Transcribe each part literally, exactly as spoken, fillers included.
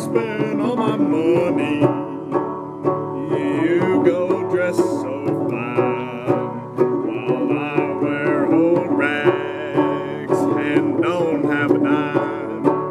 spend all my money. You go dress so fine, while I wear old rags and don't have a dime.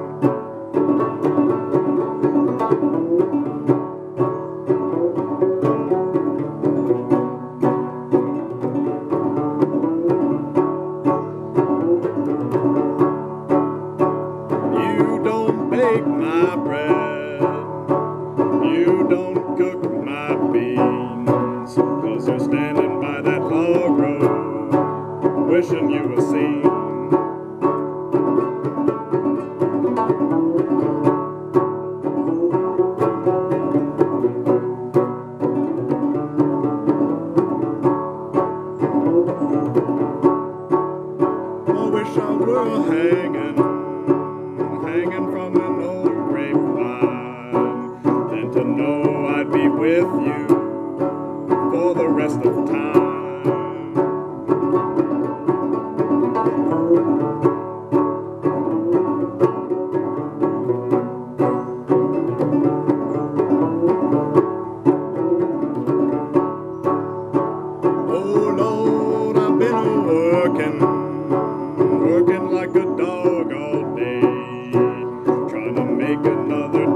You don't bake my bread, you don't cook my beans, 'cause you're standing by that log road, wishing you were seen. I wish I were hanging, hanging from an old grapevine, and to know I'd be with you for the rest of time. Oh Lord, I've been working, working like a dog all day, trying to make another